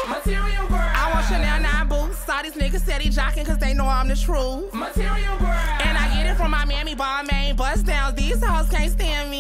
Material girl. I want Chanel 9 boots. All these niggas steady jocking cause they know I'm the truth. Material girl. And I get it from my mammy, Balmain, bust downs. These hoes can't stand me.